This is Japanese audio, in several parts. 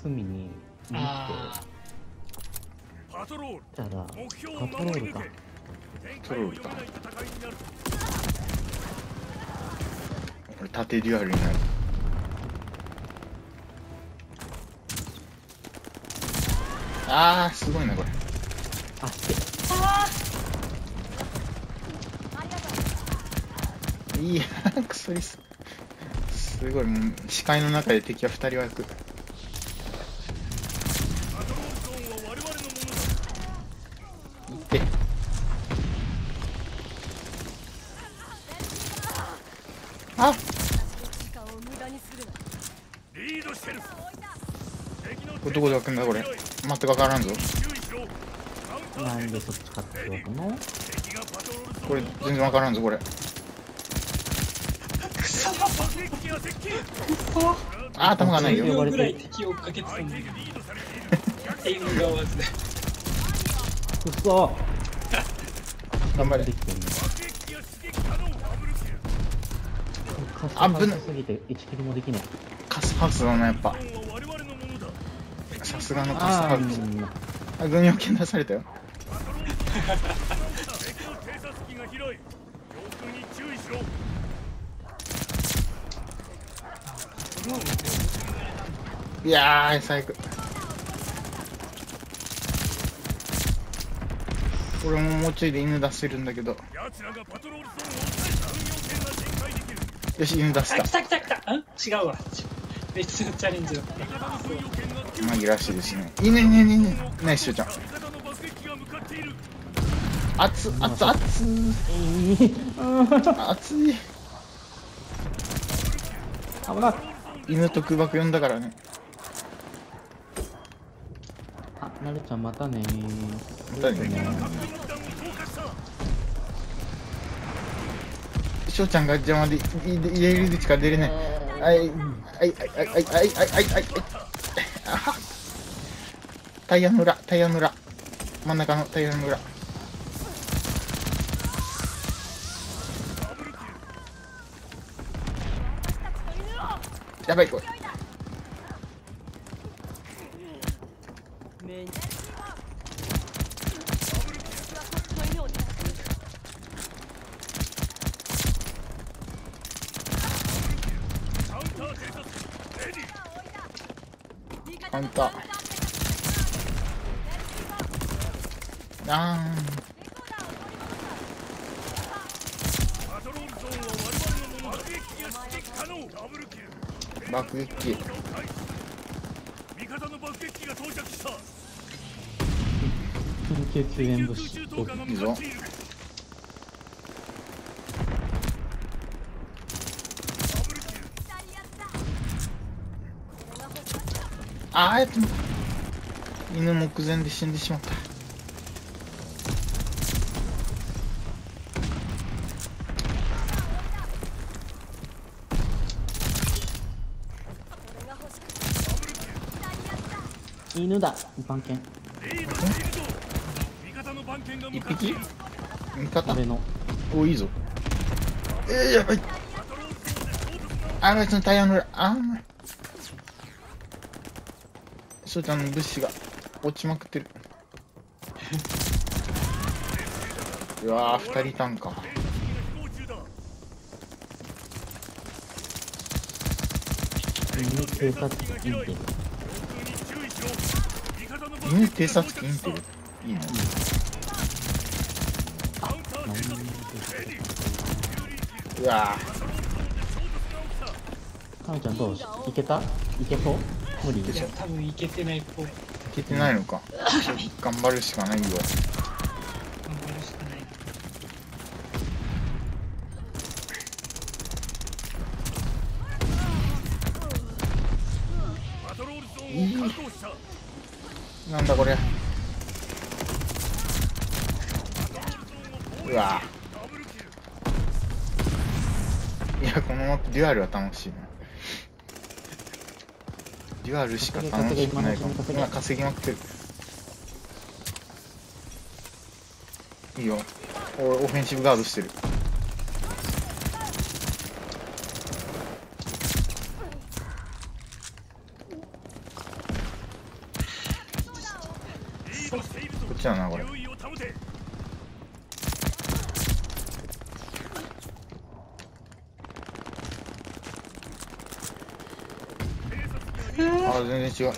隅に行ってパトロールたら目標をパトロールか。 パトロールか。 これ縦デュアルになる。あーすごいなこれ。 あっいやクソリス。すごいもう視界の中で敵は2人は焼く。いってあこれどこで開くんだこれ。全く分からんぞ。 なんでそっち買っておくの？ これ全然分からんぞこれ。あ頭がないよ。 10秒ぐらい敵を追っかけてたんだけどエイムが合わずでくそ頑張れ。 できてるね。 あぶなすぎて1キルもできない。 カスハウスだなやっぱ。さすがのカスハウス。あ軍用剣出されたよ。いやー最悪。俺ももうちょいで犬出せるんだけど。よし犬出した。 あ来た来た来た。ん違うわ別のチャレンジだった。 紛らわしいですね。いいねいいねいいね。ナイスしゅうちゃん。熱っ熱っ熱っ熱い。 危ない。 犬と空爆呼んだからね。 あ、なるちゃんまたねー。 またねしょうちゃんが邪魔で入れる口から出れない。はいはいはいはいはいはいはいはい。あはタイヤの裏タイヤの裏真ん中のタイヤの裏。やばいこれ。カウンター。あー爆撃。 緊急救援物資。 いいぞ。あーやっと犬目前で死んでしまった。 犬だ。番犬。 一匹味方俺の。 おいいぞ。やばい。あいつのタイヤの裏。あーしょうちゃんの物資が落ちまくってる。うわー2人いたんか。 犬警察インテル。 犬偵察機インテルいいね。うわーかみちゃんどうしいけた？いけそう？無理？ いや多分いけてないっぽい。 いけてないのか。頑張るしかないよ。 頑張るしかない。 なんだこれ。うわいやこのマップデュアルは楽しいな。デュアルしか楽しくないかも。今稼ぎまくってる。いいよ。オフェンシブガードしてる。 っちだなこれ。ああ、全然違う。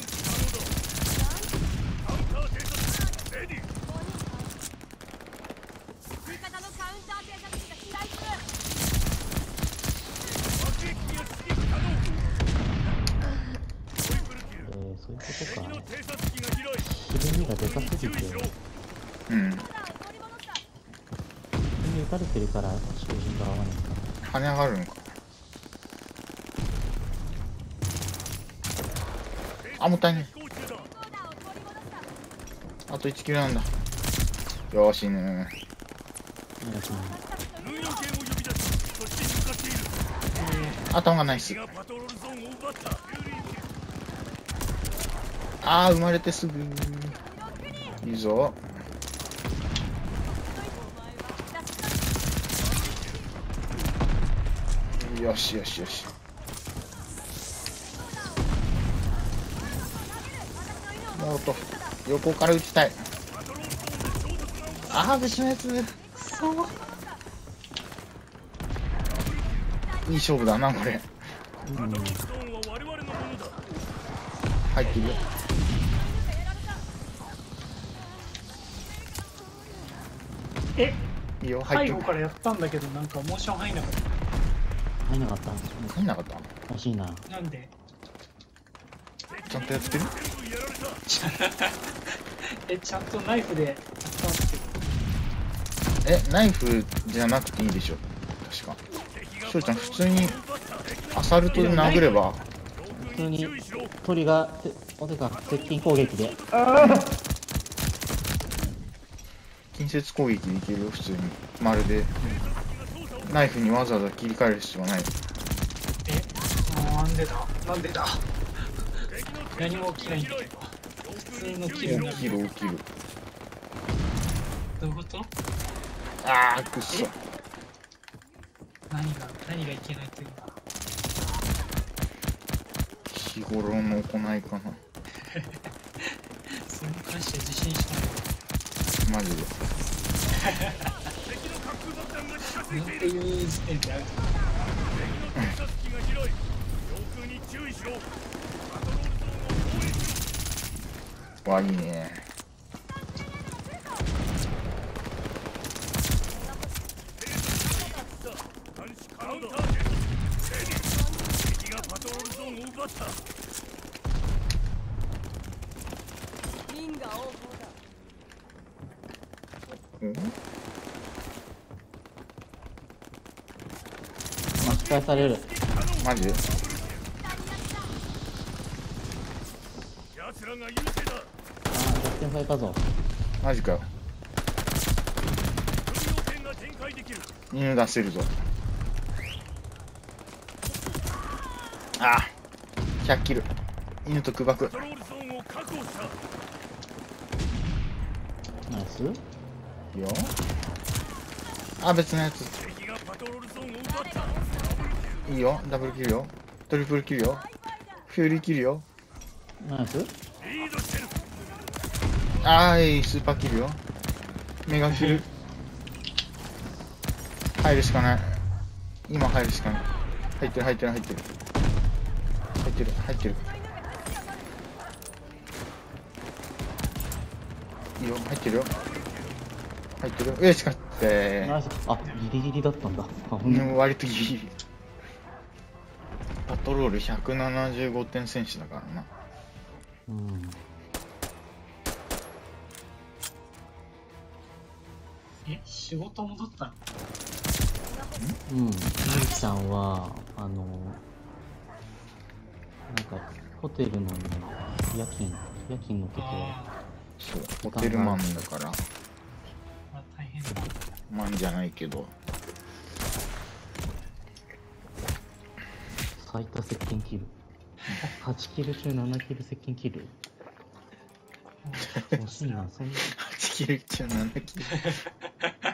そういうことか。ひるみがでかすぎて、 うん。 普通に打たれてるから照準が合わないんか。 跳ね上がるのか。あ、もったいない。あと1キロなんだ。よーしぬー。頭がナイス。あー、生まれてすぐ。いいぞ。よしよしよし。もっと横から打ちたい。あー、別のやつ。くそ。いい勝負だなこれ。入ってるよ。いいよ、入ってる。 背後からやったんだけど、なんかモーション入んなかった。 入んなかった。 入んなかった。 惜しいな。 なんでちゃんとやってる。 ちゃんとナイフでやったんですけど。 ナイフじゃなくていいでしょ確か。しょうちゃん普通にアサルトで殴れば。 普通に鳥がてか接近攻撃で。 近接攻撃できるよ普通に。まるでナイフにわざわざ切り替える必要はない。 なんでだなんでだ。何も起きないんだけど、普通のキルになる。 起きる起きる。 どういうこと？ あーくっそ。 何がいけないっていうのか。 日頃の行いかな。 それに関して自信しかない。 マジで。 なんていう時点である。 わ、いいね。 巻き返される。 マジで。 逆転されたぞ。 マジかよ。犬出せるぞ。ああ、100キル。犬と空爆。 ナイス。 いいよ。あ、別のやつ。いいよ、ダブルキルよ。トリプルキルよ。フューリーキルよ。 ナイス。 あーい、スーパーキルよ。メガキル。入るしかない。今入るしかない。入ってる入ってる入ってる。入ってる入ってる。いいよ、入ってるよ。入ってるよ。よしかって。 ナイス。あ、ギリギリだったんだ。あ、ほんと。 割とギリギリ。パトロール175点戦士だからな。 うん。 仕事戻ったの？ うん。みゆきさんはなんかホテルのね、夜勤の時はそう、ホテルマンだから。 大変だ。 マンじゃないけど。 最多接近キル。8キル中7キル接近キル。惜しいな、そんな。 8キル中7キル。